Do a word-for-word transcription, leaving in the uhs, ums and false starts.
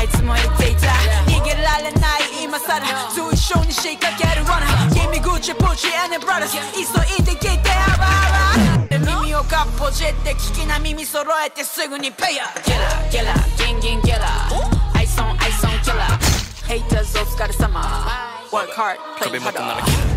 つも言っていた逃げられない今さらそう一緒に仕掛ける罠 Give me Gucci, Pucci and the brothers 急いで聞いてあばあば耳をかっぽじって聞きな耳揃えてすぐにペイヤー Killer, killer, ギンギンキラー Ice on, ice on killer Haters お疲れ様 Work hard, play harder